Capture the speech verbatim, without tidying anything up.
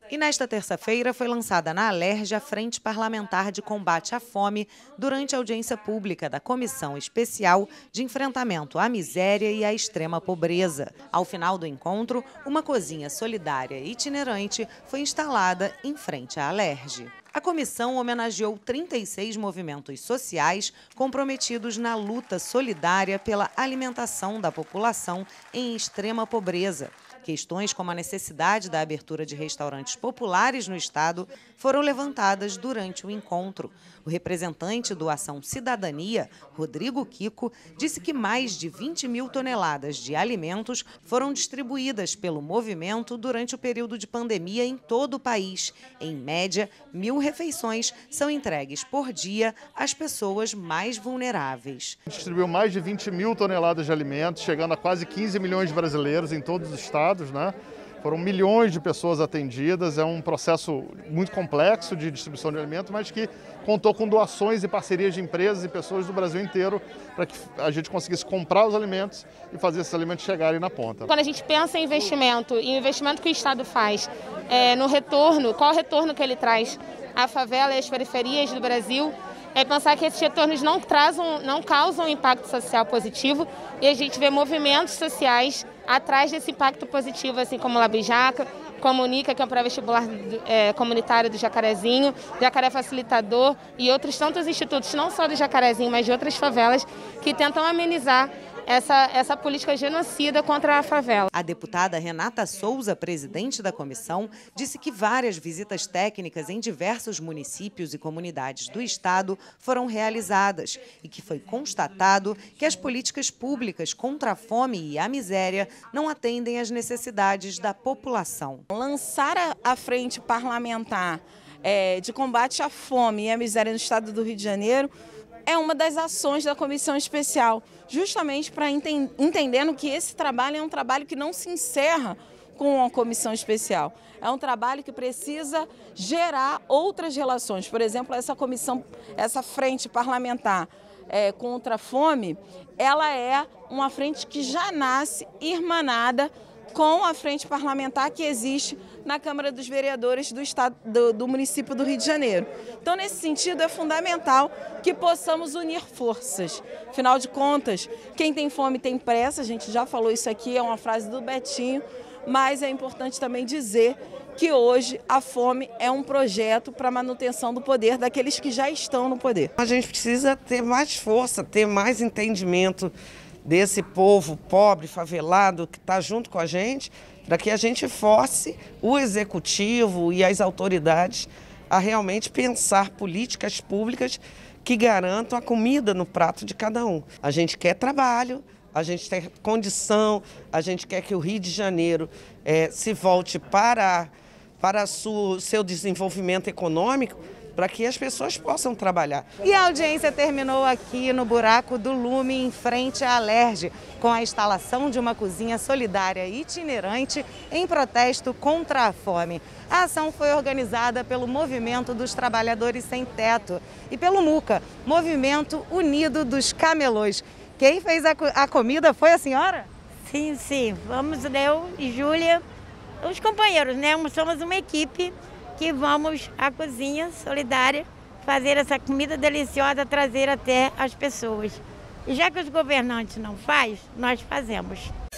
E nesta terça-feira foi lançada na Alerj a Frente Parlamentar de Combate à Fome durante a audiência pública da Comissão Especial de Enfrentamento à Miséria e à Extrema Pobreza. Ao final do encontro, uma cozinha solidária itinerante foi instalada em frente à Alerj. A comissão homenageou trinta e seis movimentos sociais comprometidos na luta solidária pela alimentação da população em extrema pobreza. Questões como a necessidade da abertura de restaurantes populares no estado foram levantadas durante o encontro. O representante do Ação Cidadania, Rodrigo Kiko, disse que mais de vinte mil toneladas de alimentos foram distribuídas pelo movimento durante o período de pandemia em todo o país. Em média, mil refeições são entregues por dia às pessoas mais vulneráveis. Distribuiu mais de vinte mil toneladas de alimentos, chegando a quase quinze milhões de brasileiros em todos os estados, né? Foram milhões de pessoas atendidas, é um processo muito complexo de distribuição de alimentos, mas que contou com doações e parcerias de empresas e pessoas do Brasil inteiro para que a gente conseguisse comprar os alimentos e fazer esses alimentos chegarem na ponta. Quando a gente pensa em investimento e o investimento que o Estado faz é, no retorno, qual o retorno que ele traz à favela e às periferias do Brasil, é pensar que esses retornos não, trazem, não causam impacto social positivo e a gente vê movimentos sociais atrás desse impacto positivo, assim como o Labijaca, como o NICA, que é um pré-vestibular é, comunitário do Jacarezinho, Jacaré Facilitador e outros tantos institutos, não só do Jacarezinho, mas de outras favelas, que tentam amenizar Essa, essa política genocida contra a favela. A deputada Renata Souza, presidente da comissão, disse que várias visitas técnicas em diversos municípios e comunidades do estado foram realizadas e que foi constatado que as políticas públicas contra a fome e a miséria não atendem às necessidades da população. Lançar a, a frente parlamentar é, de combate à fome e à miséria no estado do Rio de Janeiro é uma das ações da comissão especial, justamente para enten entendendo que esse trabalho é um trabalho que não se encerra com a comissão especial. É um trabalho que precisa gerar outras relações. Por exemplo, essa comissão, essa frente parlamentar é, contra a fome, ela é uma frente que já nasce irmanada com a frente parlamentar que existe na Câmara dos Vereadores do, estado, do, do município do Rio de Janeiro. Então, nesse sentido, é fundamental que possamos unir forças. Afinal de contas, quem tem fome tem pressa, a gente já falou isso aqui, é uma frase do Betinho, mas é importante também dizer que hoje a fome é um projeto para a manutenção do poder daqueles que já estão no poder. A gente precisa ter mais força, ter mais entendimento desse povo pobre, favelado, que está junto com a gente, para que a gente force o executivo e as autoridades a realmente pensar políticas públicas que garantam a comida no prato de cada um. A gente quer trabalho, a gente quer condição, a gente quer que o Rio de Janeiro é, se volte para, para o seu desenvolvimento econômico, para que as pessoas possam trabalhar. E a audiência terminou aqui no Buraco do Lume, em frente à Alerj, com a instalação de uma cozinha solidária itinerante em protesto contra a fome. A ação foi organizada pelo Movimento dos Trabalhadores Sem Teto e pelo MUCA, Movimento Unido dos Camelôs. Quem fez a, a comida foi a senhora? Sim, sim. Vamos, eu e Júlia, os companheiros, né? Somos uma equipe que vamos à cozinha solidária fazer essa comida deliciosa, trazer até as pessoas. E já que os governantes não fazem, nós fazemos.